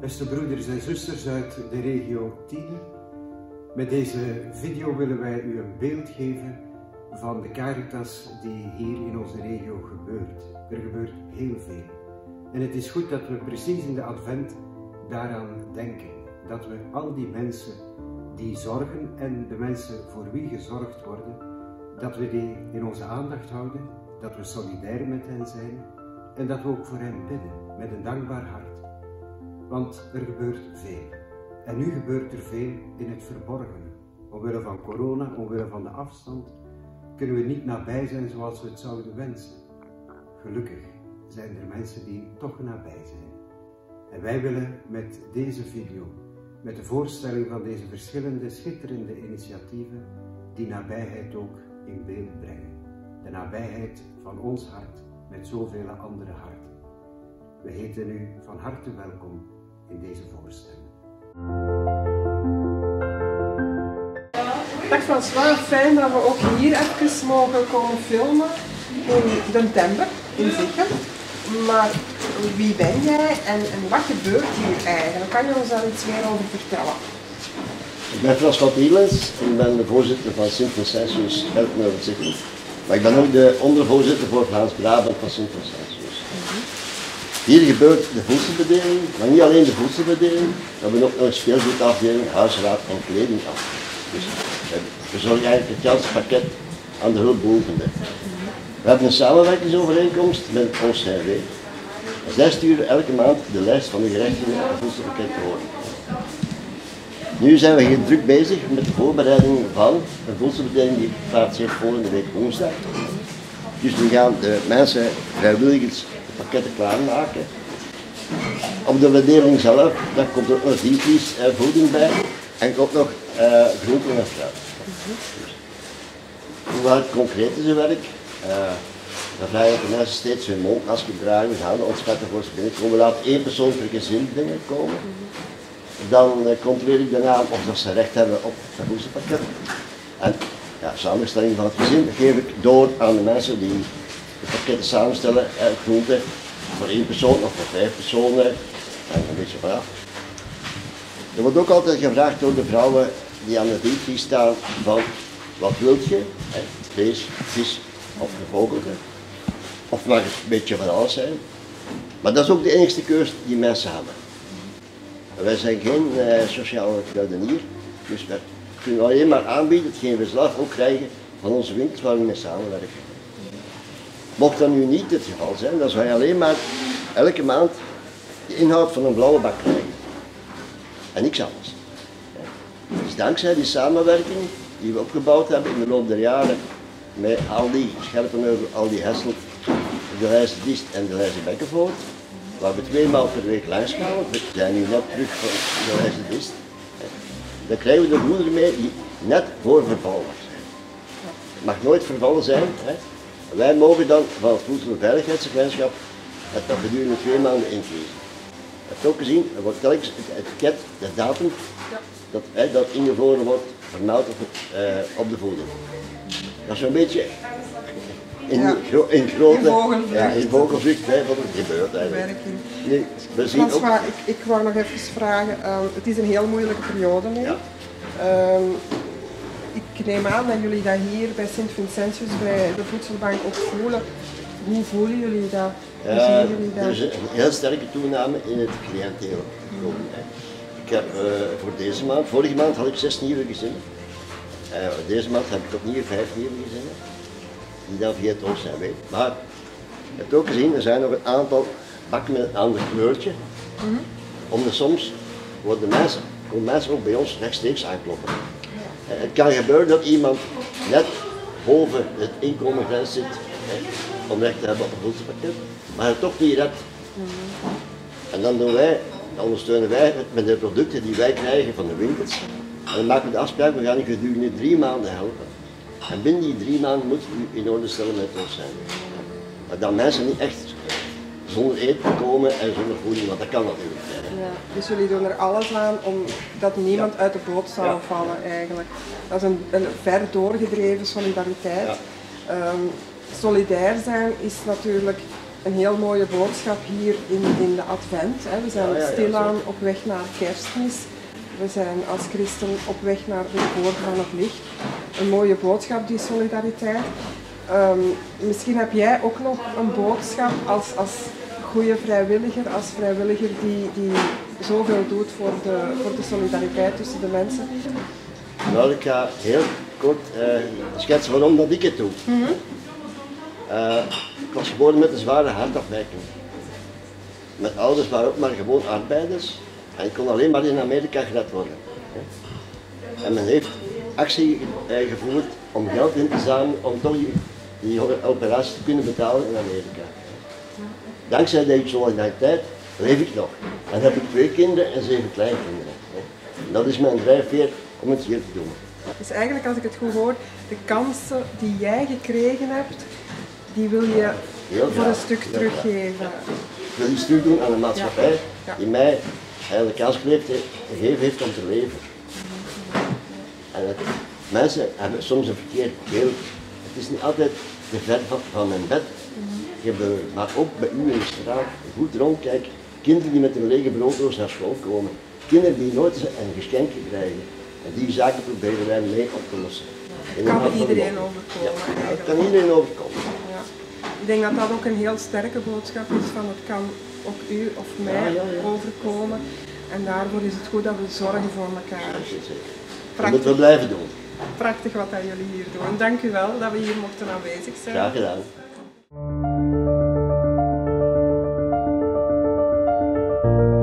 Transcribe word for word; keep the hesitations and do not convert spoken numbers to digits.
Beste broeders en zusters uit de regio Tiene, met deze video willen wij u een beeld geven van de Caritas die hier in onze regio gebeurt. Er gebeurt heel veel. En het is goed dat we precies in de Advent daaraan denken. Dat we al die mensen die zorgen en de mensen voor wie gezorgd worden, dat we die in onze aandacht houden, dat we solidair met hen zijn en dat we ook voor hen bidden met een dankbaar hart. Want er gebeurt veel. En nu gebeurt er veel in het verborgene. Omwille van corona, omwille van de afstand, kunnen we niet nabij zijn zoals we het zouden wensen. Gelukkig zijn er mensen die toch nabij zijn. En wij willen met deze video, met de voorstelling van deze verschillende schitterende initiatieven, die nabijheid ook in beeld brengen. De nabijheid van ons hart met zoveel andere harten. We heten u van harte welkom in deze voorstelling. Ik dacht van, het is wel fijn dat we ook hier even mogen komen filmen in Den Tember, in Ziegen. Maar wie ben jij en, en wat gebeurt hier eigenlijk? Kan je ons daar iets meer over vertellen? Ik ben Frans van Tielens, ik ben de voorzitter van Sint-Vincentius Ziegen. Maar ik ben ook de ondervoorzitter voor Vlaams-Brabant van Sint-Vincentius. Mm-hmm. Hier gebeurt de voedselbedeling, maar niet alleen de voedselbedeling. We hebben ook nog een speelgoedafdeling, huisraad en kledingafdeling. Dus we zorgen eigenlijk het ganse pakket aan de hulpbehoevenden. We hebben een samenwerkingsovereenkomst met het O C W. Zij sturen elke maand de lijst van de gerechten en het voedselpakket te horen. Nu zijn we hier druk bezig met de voorbereiding van een voedselbedeling die plaats heeft volgende week woensdag. Dus we gaan de mensen, vrijwilligers, de pakketten klaarmaken. Op de bedeling zelf, daar komt ook nog diepvriesvoeding bij en komt nog uh, groenten en fruit. Dus, hoe het concreet is het werk? Uh, dan vragen we de mensen steeds hun mondmasker dragen, we gaan ontsmetten voor ze binnenkomen. We laten één persoon per gezin binnenkomen. Dan uh, controleer ik daarna of ze recht hebben op het voedselpakket. En ja, samenstelling van het gezin geef ik door aan de mensen die de pakketten samenstellen, eh, groenten voor één persoon of voor vijf personen. En een beetje vanaf. Er wordt ook altijd gevraagd door de vrouwen die aan de diepvries staan van wat wilt je? Eh, vlees, vis of gevogelte. Of mag het een beetje van alles zijn. Maar dat is ook de enige keus die mensen hebben. Wij zijn geen uh, sociale kruidenier, dus we kunnen alleen maar aanbieden hetgeen we zelf ook krijgen van onze winkels waar we mee samenwerken. Mocht dat nu niet het geval zijn, dan zou je alleen maar elke maand de inhoud van een blauwe bak krijgen. En niks anders. Dus dankzij die samenwerking die we opgebouwd hebben in de loop der jaren met al die Scherpenheuvel, al die Hasselt, de Leijse Diest en de Leijse Bekkenvoort, waar we twee maal per week langs gaan, we zijn nu net terug van de Leijse Diest, dan krijgen we de goederen mee die net voor vervallen zijn. Het mag nooit vervallen zijn. Hè. Wij mogen dan van het Voedselveiligheidsagentschap het dan gedurende twee maanden invriezen. Je hebt ook gezien, er wordt telkens het etiket, de datum, dat, hè, dat ingevroren wordt, vermeld op, het, uh, op de voeding. Dat is een beetje in, ja. gro in grote, in vogelvlucht, ja, in vogelvlucht hè, wat er gebeurt eigenlijk. Nee, we zien ook... ik, ik wou nog even vragen, uh, het is een heel moeilijke periode nu. Ja. Uh, ik neem aan dat jullie dat hier bij Sint-Vincentius, bij de voedselbank ook voelen. Hoe voelen jullie dat? Hoe ja, zien jullie dat? Er is een heel sterke toename in het cliënteel. Mm. Ik heb uh, voor deze maand, vorige maand had ik zes nieuwe gezinnen. Uh, deze maand heb ik opnieuw vijf nieuwe gezinnen. Die dan via het O C W. Maar je hebt ook gezien, er zijn nog een aantal bakken met een ander kleurtje. Mm-hmm. Omdat soms worden mensen, komen mensen ook bij ons rechtstreeks aankloppen. Ja. Het kan gebeuren dat iemand net boven het inkomengrens zit hè, om recht te hebben op een voedselpakket, maar het toch niet redt. Mm-hmm. En dan doen wij, dan ondersteunen wij het met de producten die wij krijgen van de winkels. En dan maken we de afspraak, we gaan u gedurende drie maanden helpen. En binnen die drie maanden moeten we u in orde stellen met ons zijn. Maar dat mensen niet echt zonder eten komen en zonder voeding, want dat kan natuurlijk niet. Ja, dus jullie doen er alles aan om dat niemand ja. uit de boot zou ja. vallen eigenlijk. Dat is een, een ver doorgedreven solidariteit. Ja. Um, solidair zijn is natuurlijk een heel mooie boodschap hier in, in de Advent. Hè. We zijn Ja, ja, ja, stilaan zeker. op weg naar Kerstmis. We zijn als christen op weg naar de geboorte van het licht. Een mooie boodschap, die solidariteit. Um, misschien heb jij ook nog een boodschap als, als goede vrijwilliger, als vrijwilliger die, die zoveel doet voor de, voor de solidariteit tussen de mensen. Nou, ik ga heel kort uh, schetsen waarom dat ik het doe. Mm-hmm. uh, ik was geboren met een zware hartafwijking. Mijn ouders waren ook maar gewoon arbeiders en ik kon alleen maar in Amerika gered worden. En men heeft actie uh, gevoerd om geld in te zamelen om toch die, die operatie te kunnen betalen in Amerika. Dankzij deze solidariteit leef ik nog. En heb ik twee kinderen en zeven kleinkinderen. Dat is mijn drijfveer om het hier te doen. Dus eigenlijk, als ik het goed hoor, de kansen die jij gekregen hebt, die wil je Heel voor graag. een stuk Heel teruggeven. Ik wil iets terugdoen aan de maatschappij Ja. Ja. die mij eigenlijk de kans gegeven heeft om te leven. En het, mensen hebben soms een verkeerd beeld. Het is niet altijd te ver van, van mijn bed. Je hebt, maar ook bij u in de straat goed rondkijken. Kinderen die met een lege brooddoos naar school komen. Kinderen die nooit een geschenkje krijgen. En die zaken proberen wij mee op te lossen. Het kan iedereen overkomen. Ja, het kan iedereen overkomen. Ja. Ik denk dat dat ook een heel sterke boodschap is van het kan ook u of mij Ja, ja, ja. overkomen. En daarvoor is het goed dat we zorgen voor elkaar. Dat is zeker. Dat Prachtig, moeten we blijven doen. prachtig wat dat jullie hier doen. Dank u wel dat we hier mochten aanwezig zijn. Graag gedaan. Thank you.